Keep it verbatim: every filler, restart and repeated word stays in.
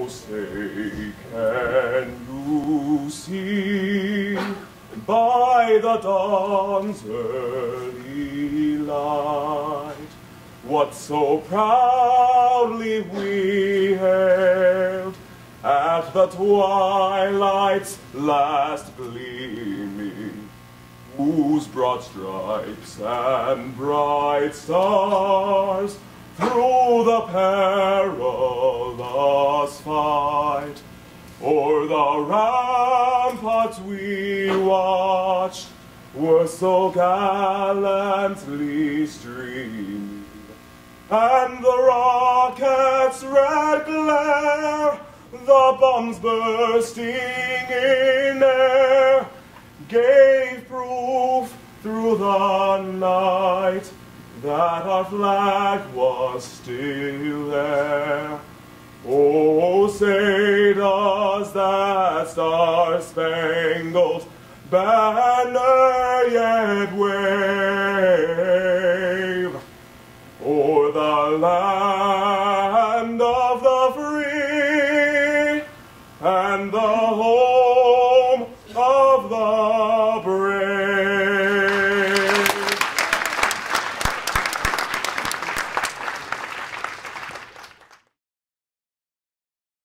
Oh, say, can you see by the dawn's early light what so proudly we hailed at the twilight's last gleaming, whose broad stripes and bright stars through the perilous fight o'er the ramparts we watched were so gallantly streaming, and the rocket's red glare, the bombs bursting in air, gave proof through the night that our flag was still there. Oh, say does that star-spangled banner yet wave o'er the land of the free and the